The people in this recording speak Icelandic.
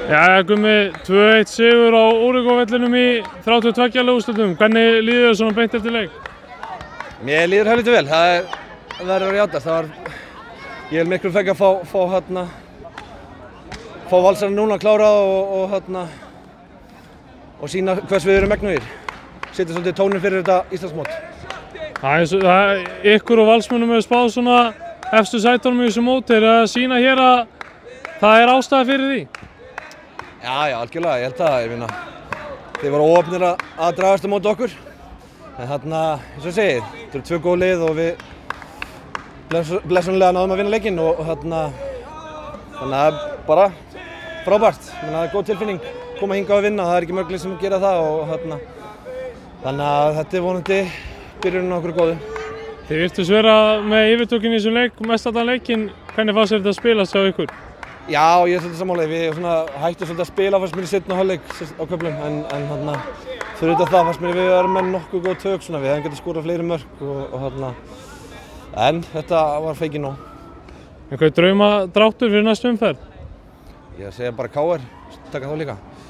Já, Gummi, 2-1 sigur á Órigóvellinum í 32 úrslitum. Hvernig líður þér svona beint eftir leik? Mér líður helviti vel, það verður að játast. Ég miklu fegg að fá valsarinn núna að klára og sýna hvers við erum megnugir. Setja svolítið tónin fyrir þetta Íslandsmót. Ykkur og valsmönnum hefur spáð svona efstu sætunum í þessu móti. Er að sýna hér að það er ástæða fyrir því? Já, algjörlega, ég held það. Þið voru óöfnir að dragast á móti okkur. En eins og ég segi, þetta eru 2 góð lið og við blessunarlega náðum að vinna leikinn og þannig að bara frábært. Það er góð tilfinning að koma hingað og vinna, það er ekki mörg lið sem gera það og þannig að þetta er vonandi byrjunin á okkur góðu. Þið virtust vera með yfirtökin í þessum leik, mest allan leikinn. Hvernig fannst þér þetta að spilast hjá ykkur? Já, ég er svolítið sammála. Við hættum svolítið að spila fannst mér í seinni hálfleik á köflum en fyrir þetta fannst mér við erum með nokkuð góð tök svona. Við hefum getað skorað fleiri mörk en þetta var feikið nóg. Einhver draumadráttur fyrir næstu umferð? Ég segja bara KR, taka þá líka.